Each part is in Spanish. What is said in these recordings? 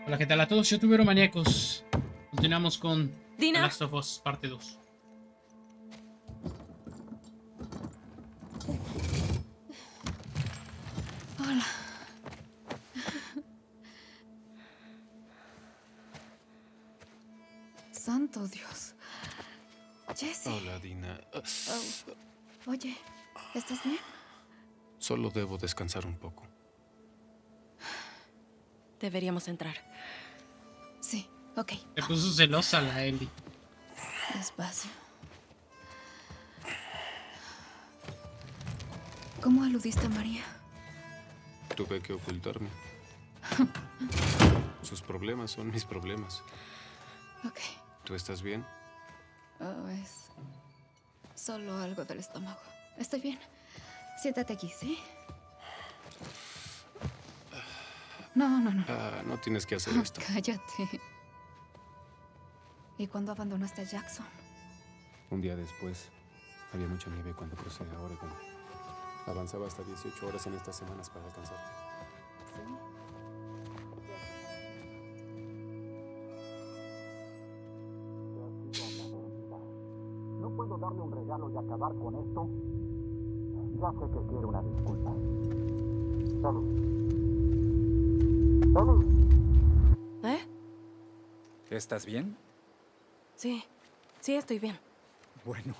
Hola, ¿qué tal a todos? Youtubero maníacos. Continuamos con The Dina. Last of Us parte 2. Hola. Santo Dios. Jesse. Hola, Dina. Oh. Oye, ¿estás bien? Solo debo descansar un poco. Deberíamos entrar. Sí, ok. Se puso celosa la Ellie. Despacio. ¿Cómo aludiste a María? Tuve que ocultarme. Sus problemas son mis problemas. Ok. ¿Tú estás bien? Oh, es solo algo del estómago. Estoy bien. Siéntate aquí, ¿sí? No. No tienes que hacer esto. Cállate. ¿Y cuándo abandonaste a Jackson? Un día después, había mucha nieve cuando crucé a Oregon. Avanzaba hasta 18 horas en estas semanas para alcanzarte. Sí. No puedo darle un regalo y acabar con esto. Ya sé que quiere una disculpa. ¡Salud! ¿Eh? ¿Estás bien? Sí, estoy bien. Bueno.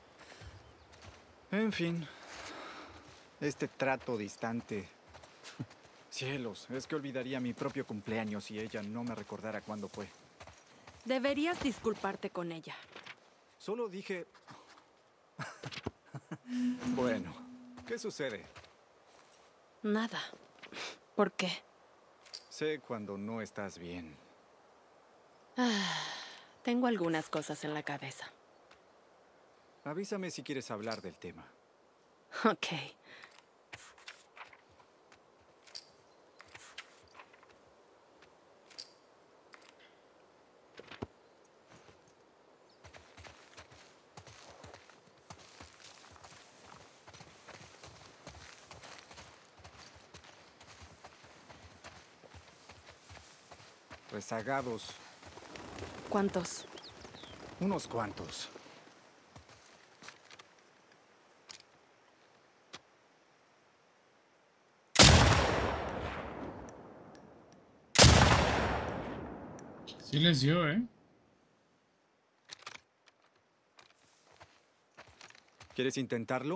En fin. Este trato distante. Cielos, es que olvidaría mi propio cumpleaños si ella no me recordara cuándo fue. Deberías disculparte con ella. Solo dije... Bueno, ¿qué sucede? Nada. ¿Por qué? Sé cuando no estás bien. Tengo algunas cosas en la cabeza. Avísame si quieres hablar del tema. Ok. Rezagados. ¿Cuántos? Unos cuantos. Sí les dio, ¿eh? ¿Quieres intentarlo?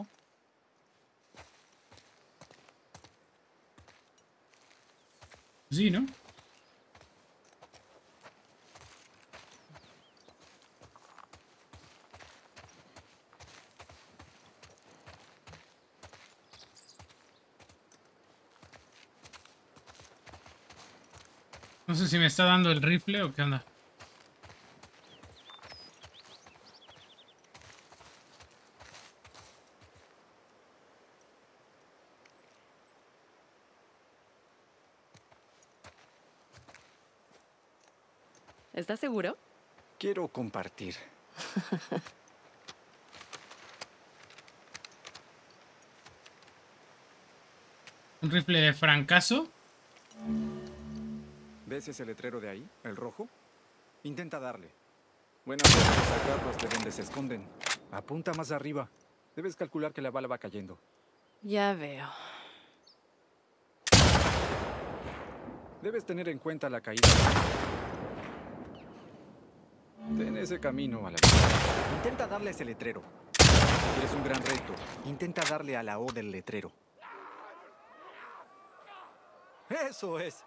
Sí, ¿no? No sé si me está dando el rifle o qué onda. ¿Estás seguro? Quiero compartir. Un rifle de francazo. ¿Ves ese letrero de ahí? ¿El rojo? Intenta darle. Buena forma de sacarlos de donde se esconden. Apunta más arriba. Debes calcular que la bala va cayendo. Ya veo. Debes tener en cuenta la caída. Ten ese camino a la derecha. Intenta darle ese letrero. Si quieres un gran reto, intenta darle a la O del letrero. ¡Eso es!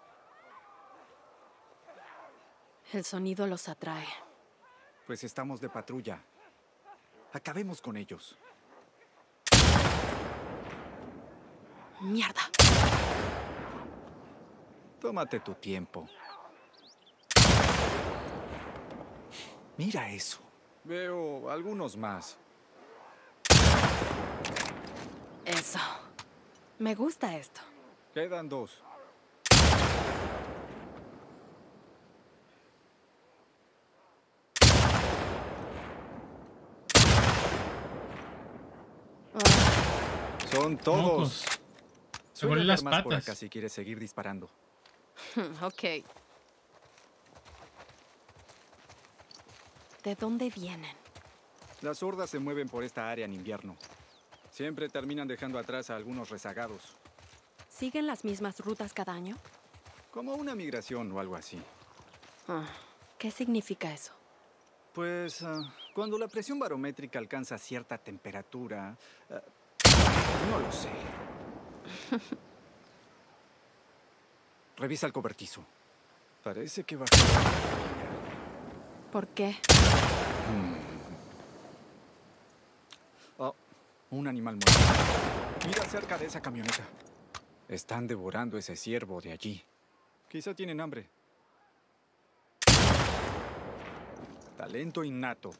El sonido los atrae. Pues estamos de patrulla. Acabemos con ellos. ¡Mierda! Tómate tu tiempo. Mira eso. Veo algunos más. Eso. Me gusta esto. Quedan dos. Son todos. Mocos. Se Suele ponen haber las más por patas. acá si quieres seguir disparando. Ok. ¿De dónde vienen? Las hordas se mueven por esta área en invierno. Siempre terminan dejando atrás a algunos rezagados. ¿Siguen las mismas rutas cada año? Como una migración o algo así. ¿Qué significa eso? Pues cuando la presión barométrica alcanza cierta temperatura... no lo sé. Revisa el cobertizo. Parece que bajó. ¿Por qué? Oh, un animal muerto. Mira cerca de esa camioneta. Están devorando ese ciervo de allí. Quizá tienen hambre. Talento innato.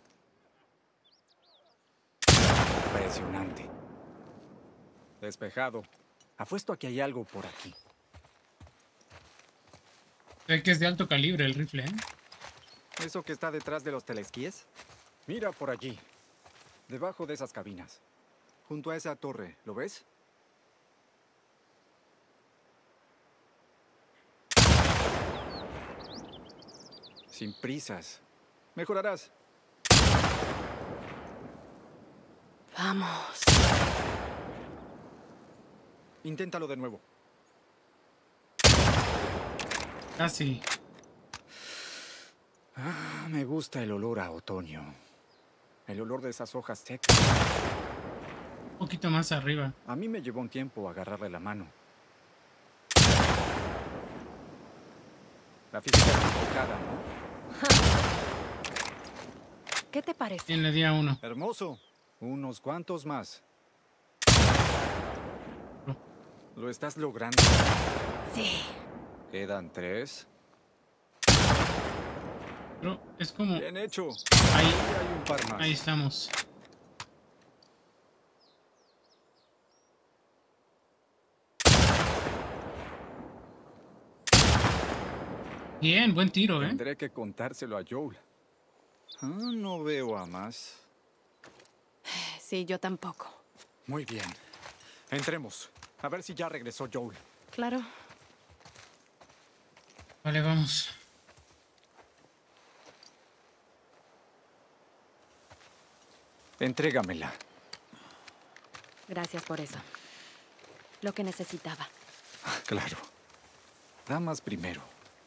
Impresionante. Despejado. Apuesto a que hay algo por aquí. Sé que es de alto calibre el rifle, ¿eh? ¿Eso que está detrás de los teleesquíes? Mira por allí. Debajo de esas cabinas. Junto a esa torre. ¿Lo ves? Sin prisas. Mejorarás. Vamos. Inténtalo de nuevo. Casi. Me gusta el olor a otoño. El olor de esas hojas secas. Un poquito más arriba. A mí me llevó un tiempo agarrarle la mano. La física es complicada, ¿no? ¿Qué te parece? En la día 1. Hermoso. Unos cuantos más. Lo estás logrando. Sí. Quedan 3. Pero es como... Bien hecho. Ahí, Hay un par más. ahí estamos. Bien, buen tiro, ¿eh? Tendré que contárselo a Joel. No veo a más. Sí, yo tampoco. Muy bien. Entremos. A ver si ya regresó Joel. Claro. Vale, vamos. Entrégamela. Gracias por eso. Lo que necesitaba. Claro. Damas primero.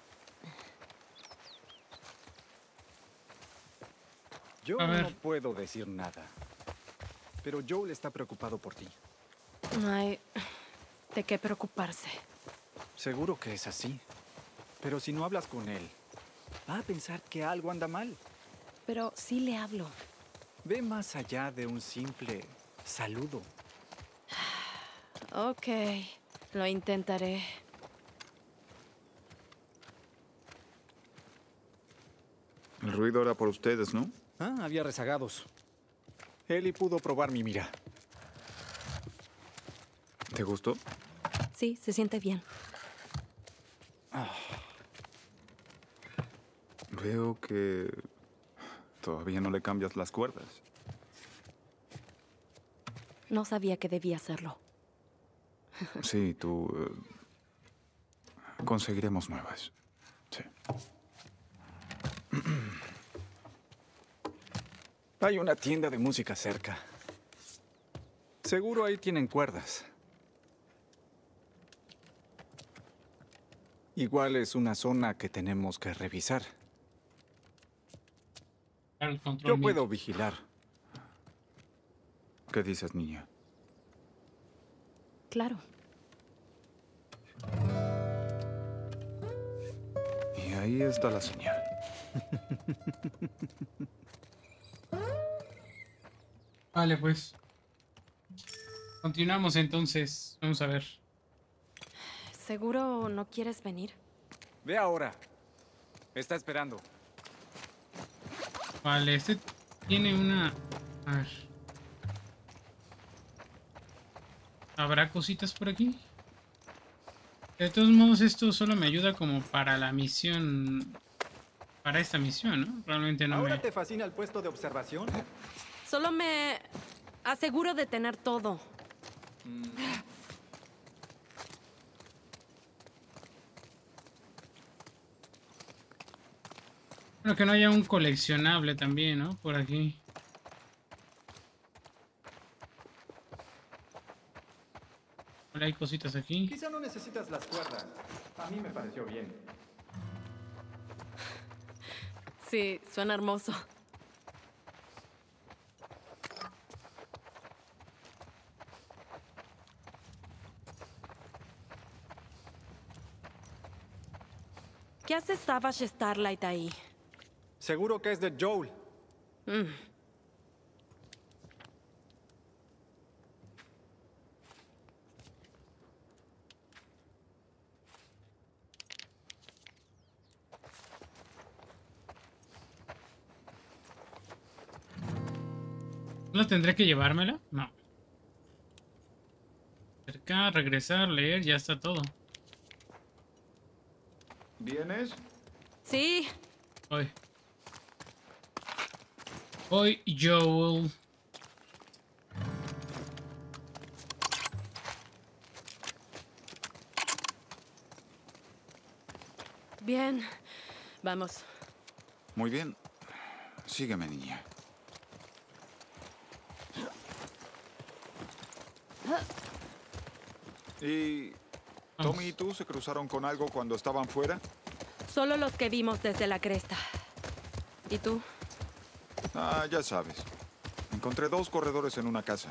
Yo A ver. no puedo decir nada. Pero Joel está preocupado por ti. No hay de qué preocuparse. Seguro que es así. Pero si no hablas con él, va a pensar que algo anda mal. Pero sí le hablo. Ve más allá de un simple saludo. Ok, lo intentaré. El ruido era por ustedes, ¿no? Había rezagados. Eli pudo probar mi mira. ¿Te gustó? Sí, se siente bien. Veo que todavía no le cambias las cuerdas. No sabía que debía hacerlo. Sí, tú... conseguiremos nuevas. Sí. Hay una tienda de música cerca. Seguro ahí tienen cuerdas. Igual es una zona que tenemos que revisar. El control Yo mid. puedo vigilar. ¿Qué dices, niña? Claro. Y ahí está la señal. Vale, pues. Continuamos entonces. Vamos a ver. ¿Seguro no quieres venir? Ve ahora. Está esperando. Vale, este tiene una... A ver. ¿Habrá cositas por aquí? De todos modos, esto solo me ayuda como para la misión... Para esta misión, ¿no? Realmente no ¿Ahora me... te fascina el puesto de observación? Solo me aseguro de tener todo. Bueno, que no haya un coleccionable también, ¿no? Por aquí. Vale, hay cositas aquí. Quizá no necesitas las cuerdas. A mí me pareció bien. Sí, suena hermoso. ¿Qué hace Savage Starlight ahí? Seguro que es de Joel. Mm. ¿No tendré que llevármela? No. Acercar, regresar, leer, ya está todo. ¿Vienes? Sí, Hoy. Hoy, Joel. bien. Vamos. Muy bien. Sígueme, niña. ¿Y Tommy y tú se cruzaron con algo cuando estaban fuera? Solo los que vimos desde la cresta. ¿Y tú? Ah, ya sabes. Encontré 2 corredores en una casa.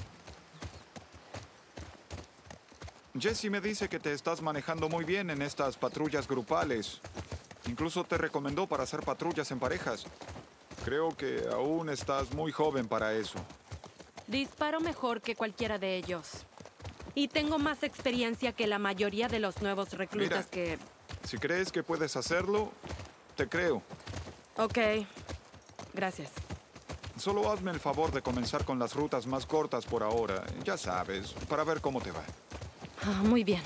Jesse me dice que te estás manejando muy bien en estas patrullas grupales. Incluso te recomendó para hacer patrullas en parejas. Creo que aún estás muy joven para eso. Disparo mejor que cualquiera de ellos. Y tengo más experiencia que la mayoría de los nuevos reclutas Mira. Si crees que puedes hacerlo, te creo. Ok. Gracias. Solo hazme el favor de comenzar con las rutas más cortas por ahora. Ya sabes, para ver cómo te va. Muy bien.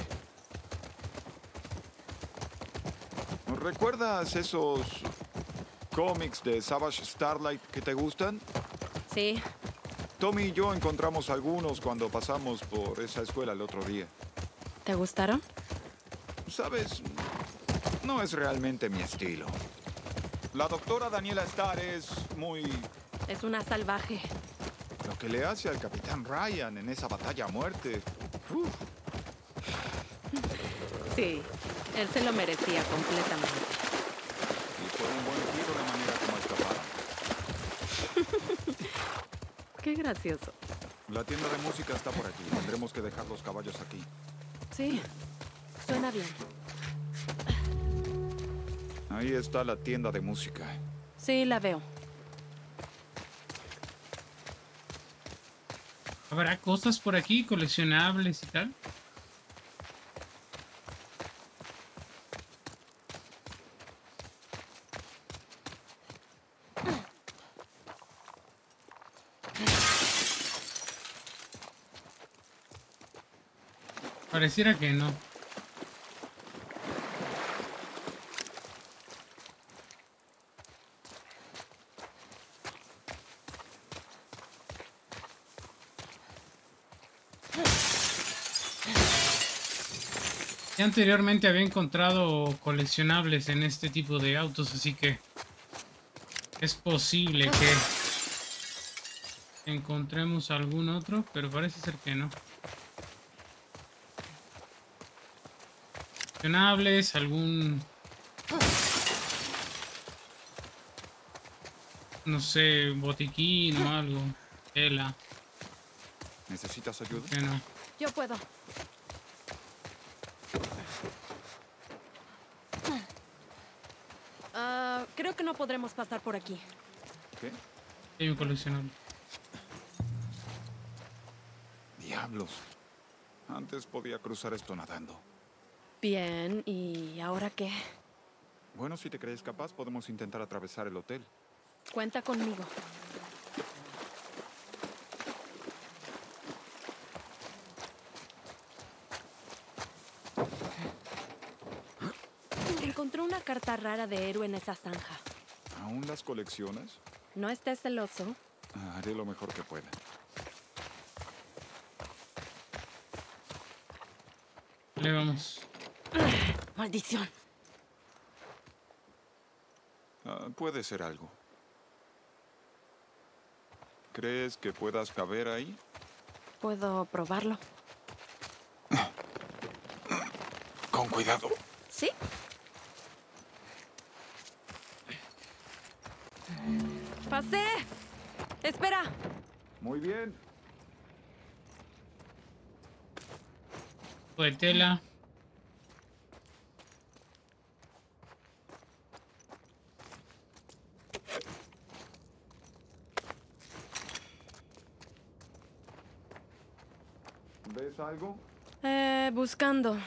¿Recuerdas esos cómics de Savage Starlight que te gustan? Sí. Tommy y yo encontramos algunos cuando pasamos por esa escuela el otro día. ¿Te gustaron? ¿Sabes? No es realmente mi estilo. La doctora Daniela Starr es muy... Es una salvaje. Lo que le hace al Capitán Ryan en esa batalla a muerte. Uf. Sí. Él se lo merecía completamente. Y fue un buen tiro de manera como escaparon. Qué gracioso. La tienda de música está por aquí. Tendremos que dejar los caballos aquí. Sí. Suena bien. Ahí está la tienda de música. Sí, la veo. ¿Habrá cosas por aquí coleccionables y tal? Pareciera que no. Ya anteriormente había encontrado coleccionables en este tipo de autos, así que es posible que encontremos algún otro, pero parece ser que no. Coleccionables, algún... no sé, botiquín o algo. Tela. ¿Necesitas ayuda? Que no. Yo puedo. Creo que no podremos pasar por aquí. ¿Qué? Hay un coleccionable. Diablos. Antes podía cruzar esto nadando. Bien, ¿y ahora qué? Bueno, si te crees capaz, podemos intentar atravesar el hotel. Cuenta conmigo. Encontré una carta rara de héroe en esa zanja. ¿Aún las coleccionas? No estés celoso. Haré lo mejor que pueda. Le vamos. Maldición. Puede ser algo. ¿Crees que puedas caber ahí? Puedo probarlo. Con cuidado. ¿Sí? ¡Pasé! ¡Espera! Muy bien. De tela. ¿Ves algo? Buscando.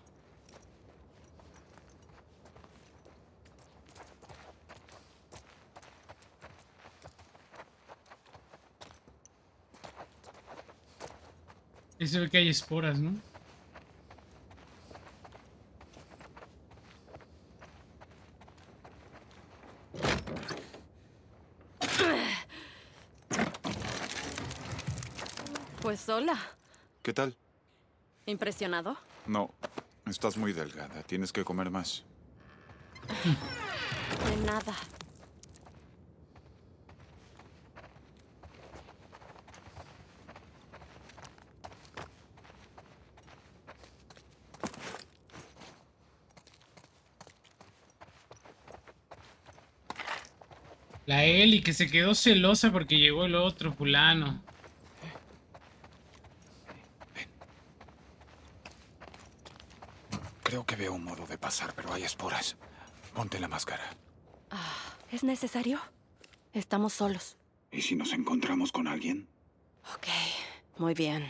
Ahí se ve que hay esporas, ¿no? Pues hola. ¿Qué tal? ¿Impresionado? No, estás muy delgada. Tienes que comer más. De nada. La Eli que se quedó celosa porque llegó el otro fulano. Creo que veo un modo de pasar, pero hay esporas. Ponte la máscara. ¿Es necesario? Estamos solos. ¿Y si nos encontramos con alguien? Ok, muy bien.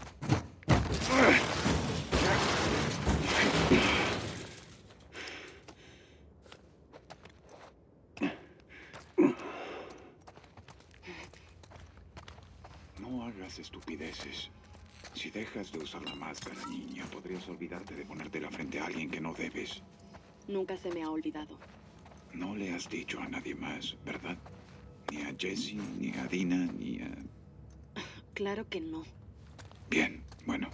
No hagas estupideces. Si dejas de usar la máscara, niña, podrías olvidarte de ponértela frente a alguien que no debes. Nunca se me ha olvidado. No le has dicho a nadie más, ¿verdad? Ni a Jessie, ni a Dina, ni a... Claro que no. Bien, bueno.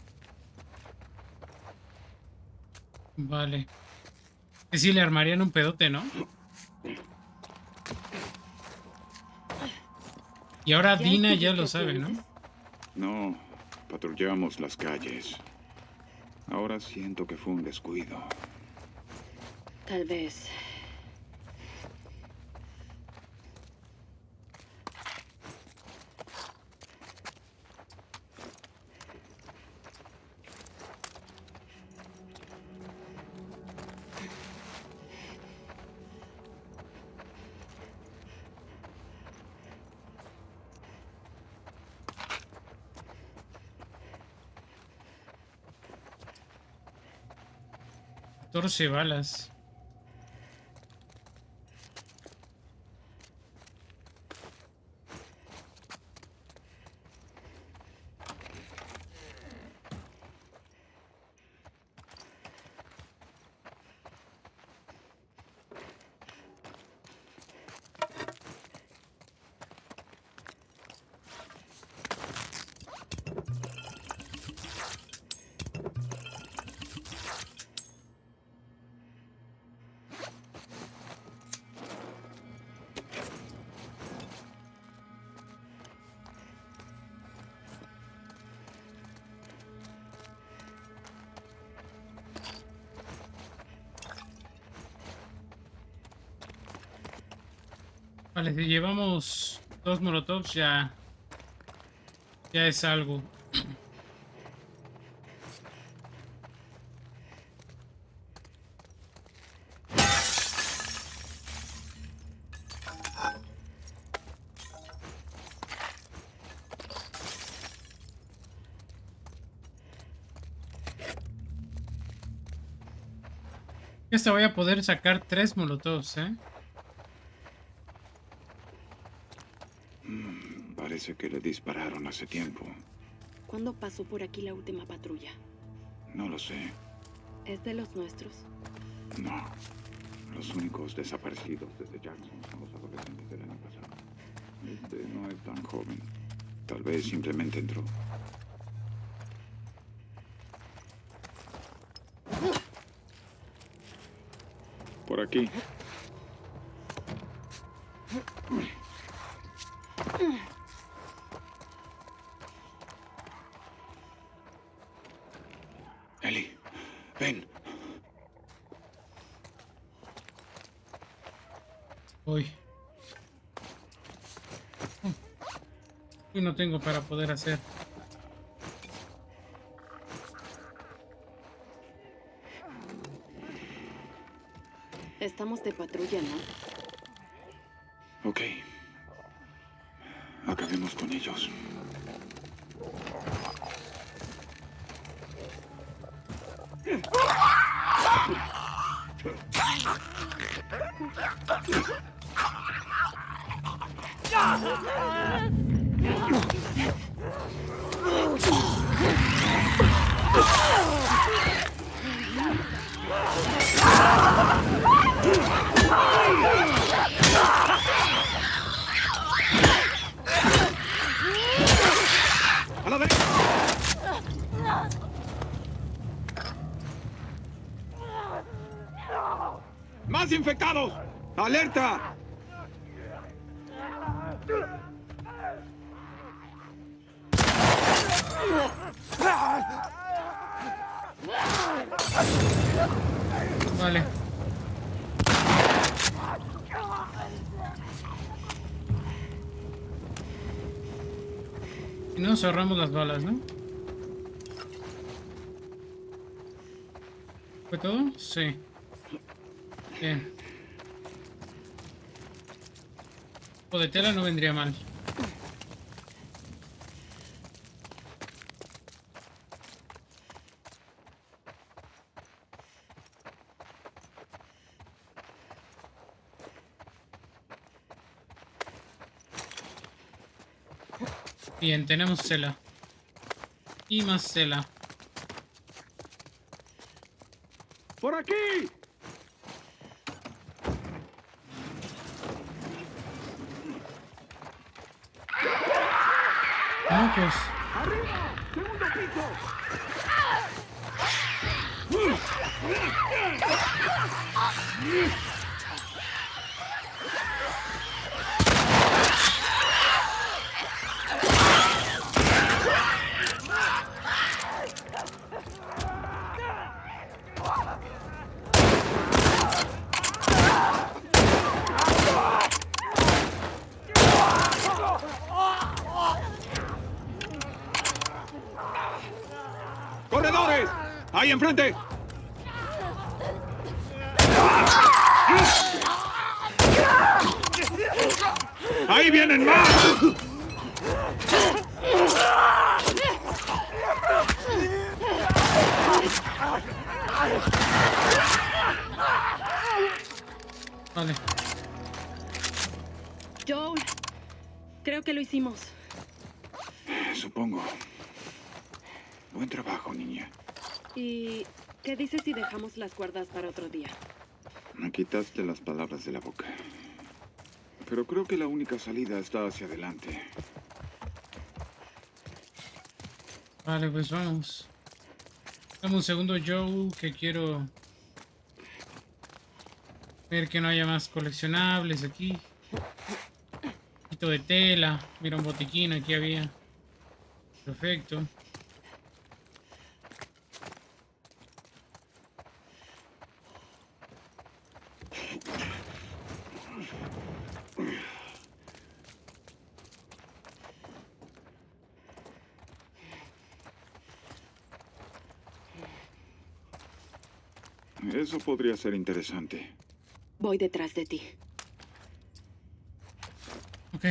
Vale. Que sí le armarían un pedote, ¿no? Y ahora ¿Ya hay Dina ya lo sabe, ¿no? publicaciones? No, patrullamos las calles. Ahora siento que fue un descuido. Tal vez. Torce balas. Vale, si llevamos 2 molotovs ya es algo. Esta voy a poder sacar 3 molotovs, ¿eh? Parece que le dispararon hace tiempo. ¿Cuándo pasó por aquí la última patrulla? No lo sé. ¿Es de los nuestros? No. Los únicos desaparecidos desde Jackson son los adolescentes del año pasado. Este no es tan joven. Tal vez simplemente entró. Por aquí. Ellie, ven. Voy. Y no tengo para poder hacer. Estamos de patrulla, ¿no? Ok. Acabemos con ellos. ¡A la derecha! ¡Más infectados! ¡Alerta! Vale. Y nos ahorramos las balas, ¿no? ¿Fue todo? Sí. Bien. O de tela no vendría mal. Bien, tenemos cela. Y más cela. ¡Por aquí! ¡Mocos! ¡Arriba! ¡Segundo piso! ¡Corredores! ¡Ahí enfrente! ¡Ahí vienen más! Vale. Joel, creo que lo hicimos. Supongo. Buen trabajo, niña. ¿Y qué dices si dejamos las cuerdas para otro día? Me quitaste las palabras de la boca. Pero creo que la única salida está hacia adelante. Vale, pues vamos. Dame un segundo, Joe, que quiero ver que no haya más coleccionables aquí. Un poquito de tela. Mira, un botiquín aquí había. Perfecto. Eso podría ser interesante. Voy detrás de ti. Ok.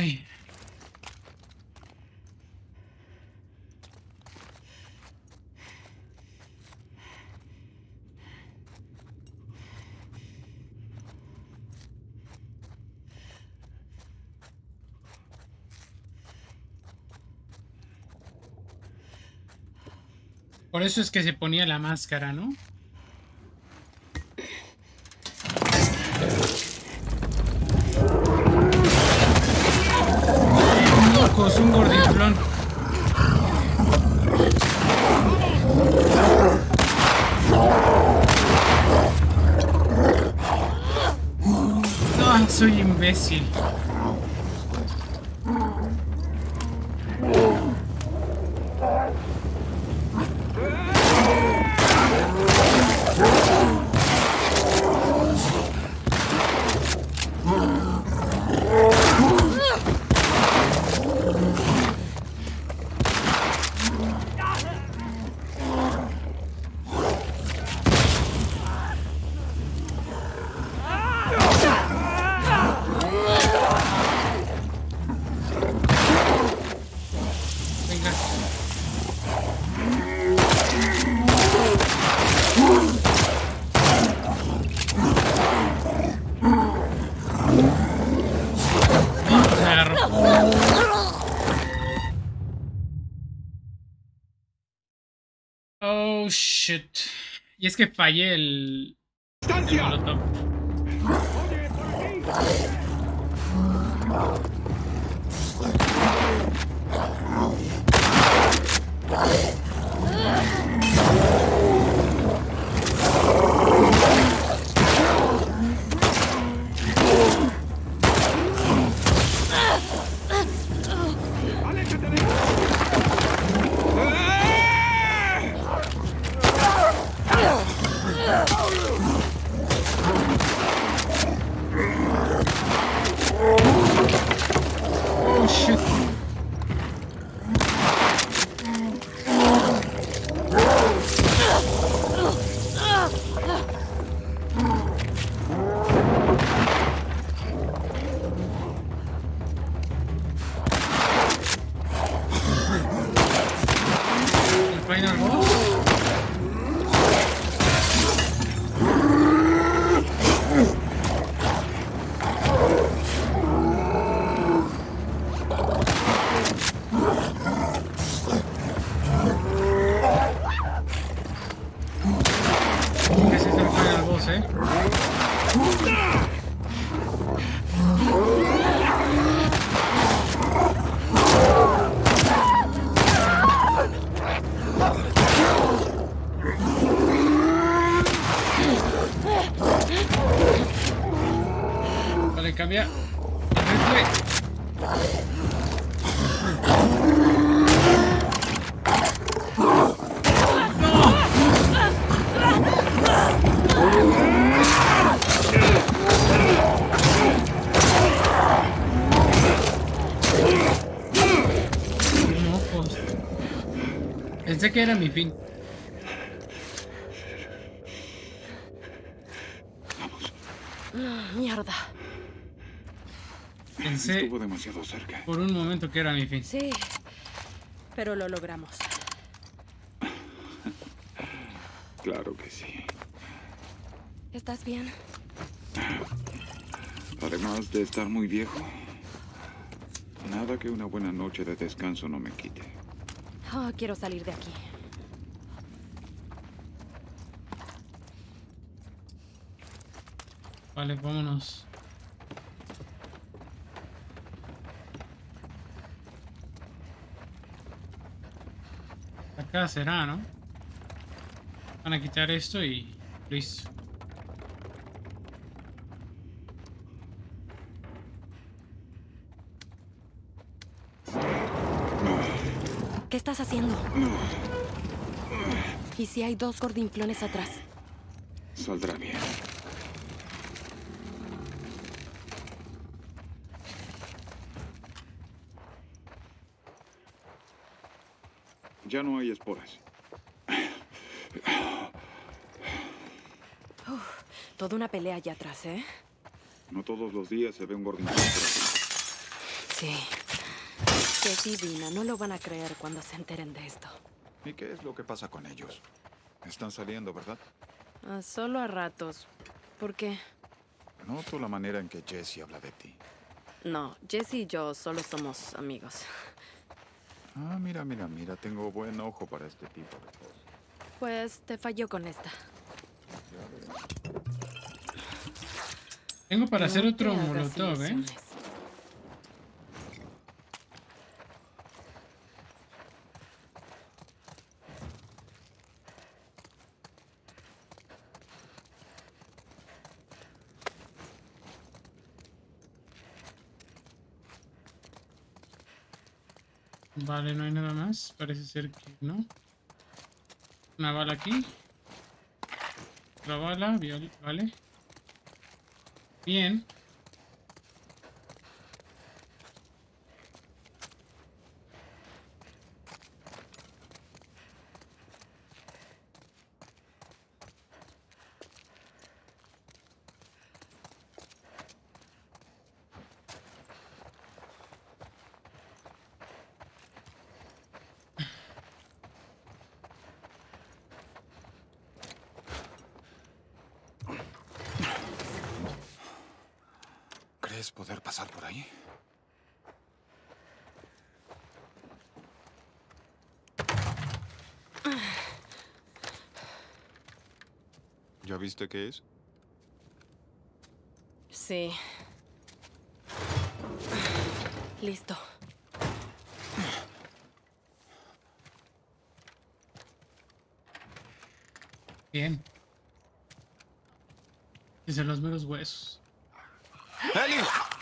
Por eso es que se ponía la máscara, ¿no? Mocos, un gordinflón. No, soy imbécil. shit. Y es que fallé el molotov. Oh shit. El final boss. Ese es el final boss, Vale, cambia. No, pues. Pensé que era mi fin. Mierda. Pensé Estuvo demasiado cerca. por un momento que era mi fin. Sí, pero lo logramos. Claro que sí. ¿Estás bien? Además de estar muy viejo, nada que una buena noche de descanso no me quite. Oh, quiero salir de aquí. Vale, vámonos. Acá será, ¿no? Van a quitar esto y listo. ¿Qué estás haciendo? ¿Y si hay dos gordinflones atrás? Saldrá bien. Ya no hay esporas. Toda una pelea allá atrás, ¿eh? No todos los días se ve un gordinflón por aquí. Sí. Qué divina. No lo van a creer cuando se enteren de esto. ¿Y qué es lo que pasa con ellos? Están saliendo, ¿verdad? Solo a ratos. ¿Por qué? Noto la manera en que Jesse habla de ti. No, Jesse y yo solo somos amigos. Ah, mira, mira, mira. Tengo buen ojo para este tipo de cosas. Pues te falló con esta. Tengo para hacer No otro te hagas molotov, ¿eh? ilusiones. Vale, no hay nada más. Parece ser que no. Una bala aquí. Otra bala, vale. Bien. ¿Crees poder pasar por ahí? ¿Ya viste qué es? Sí. Listo. Bien. Desde los meros huesos. ¡Eli!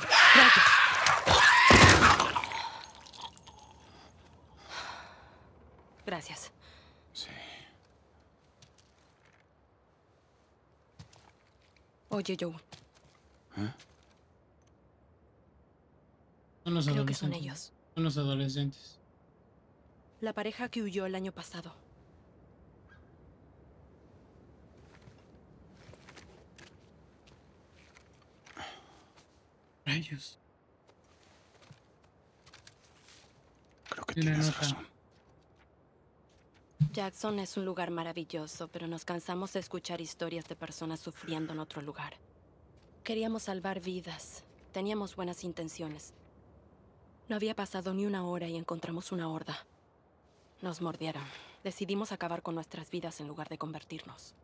Gracias. Sí. Oye, Joe. ¿Eh? Son los Creo que son adolescentes. ellos. Son los adolescentes. La pareja que huyó el año pasado. Rayos. Creo que Tiene tienes nota. razón. Jackson es un lugar maravilloso, pero nos cansamos de escuchar historias de personas sufriendo en otro lugar. Queríamos salvar vidas. Teníamos buenas intenciones. No había pasado ni una hora y encontramos una horda. Nos mordieron. Decidimos acabar con nuestras vidas en lugar de convertirnos.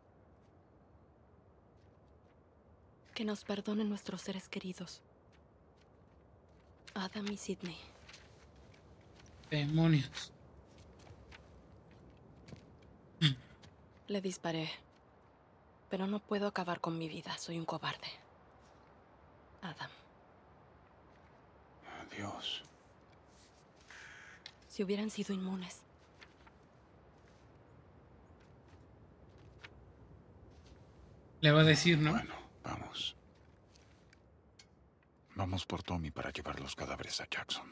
Que nos perdonen nuestros seres queridos. Adam y Sidney. Demonios. Le disparé. Pero no puedo acabar con mi vida. Soy un cobarde. Adam. Adiós. Si hubieran sido inmunes. Le va a decir, ¿no? Bueno, vamos. Vamos por Tommy para llevar los cadáveres a Jackson.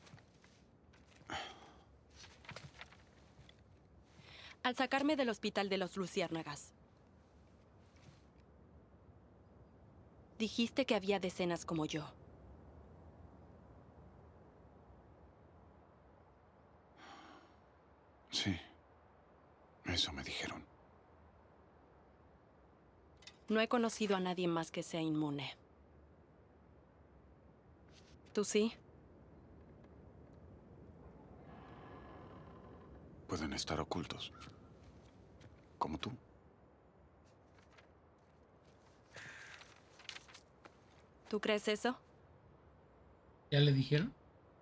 Al sacarme del hospital de los Luciérnagas, dijiste que había decenas como yo. Sí. Eso me dijeron. No he conocido a nadie más que sea inmune. ¿Tú sí? Pueden estar ocultos. Como tú. ¿Tú crees eso? ¿Ya le dijeron?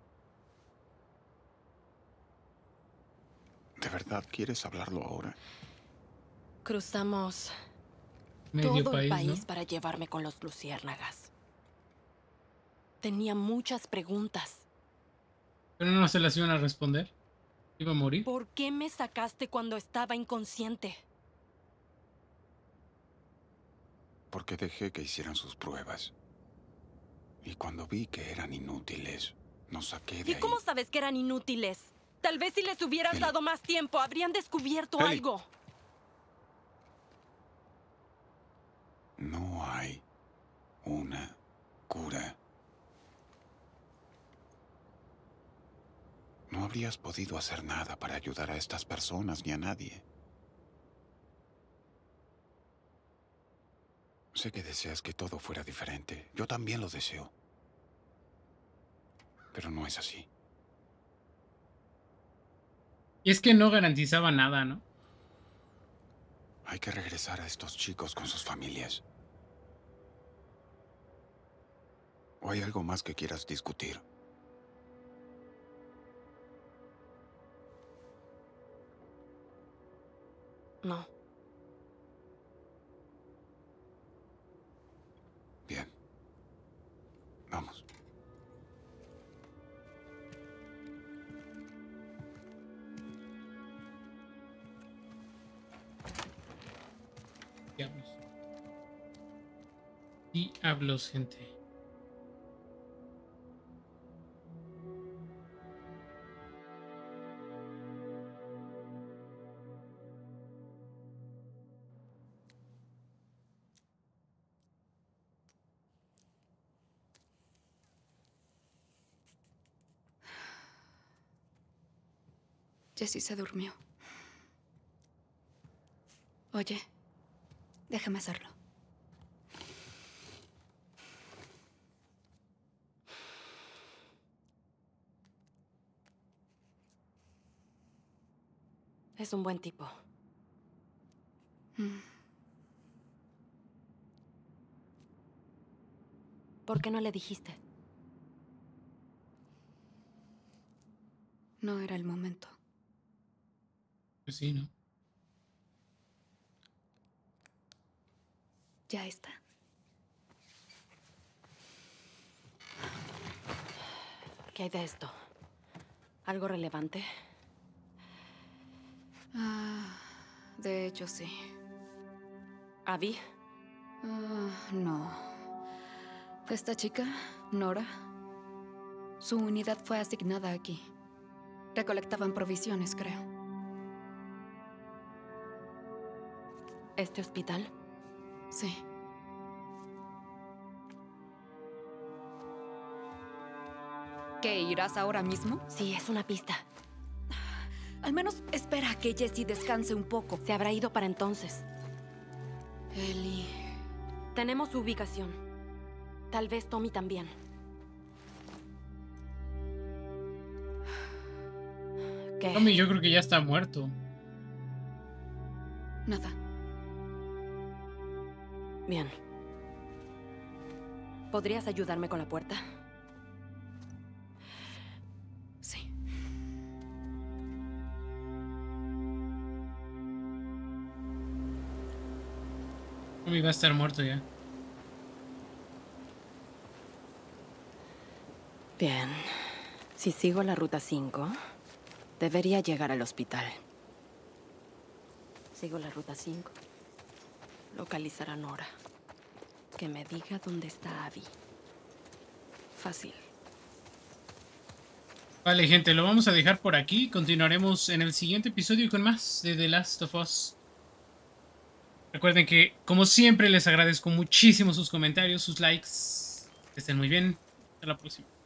¿De verdad quieres hablarlo ahora? Cruzamos Medio todo el país, país ¿no? para llevarme con los Luciérnagas. Tenía muchas preguntas. Pero no se las iban a responder. Iba a morir. ¿Por qué me sacaste cuando estaba inconsciente? Porque dejé que hicieran sus pruebas. Y cuando vi que eran inútiles, nos saqué de ¿Y ahí. cómo sabes que eran inútiles? Tal vez si les hubieras Eli. dado más tiempo, habrían descubierto Eli. algo. No hay una cura. No habrías podido hacer nada para ayudar a estas personas ni a nadie. Sé que deseas que todo fuera diferente. Yo también lo deseo. Pero no es así. Y es que no garantizaba nada, ¿no? Hay que regresar a estos chicos con sus familias. ¿O hay algo más que quieras discutir? No. Bien. Vamos. Diablos. Diablos, gente. Jesse se durmió. Oye, déjame hacerlo. Es un buen tipo. ¿Por qué no le dijiste? No era el momento. Pues sí, ¿no? Ya está. ¿Qué hay de esto? ¿Algo relevante? De hecho, sí. ¿Abby? No. Esta chica, Nora, su unidad fue asignada aquí. Recolectaban provisiones, creo. ¿Este hospital? Sí. ¿Qué, irás ahora mismo? Sí, es una pista. Al menos espera a que Jessie descanse un poco. Se habrá ido para entonces. Ellie... Tenemos su ubicación. Tal vez Tommy también. ¿Qué? Tommy, yo creo que ya está muerto. Nada. Bien. ¿Podrías ayudarme con la puerta? Sí. Tommy va a estar muerto ya. Bien. Si sigo la ruta 5, debería llegar al hospital. Sigo la ruta 5. Localizar a Nora. Que me diga dónde está Abby. Fácil. Vale, gente, lo vamos a dejar por aquí. Continuaremos en el siguiente episodio con más de The Last of Us. Recuerden que, como siempre, les agradezco muchísimo sus comentarios, sus likes. Que estén muy bien. Hasta la próxima.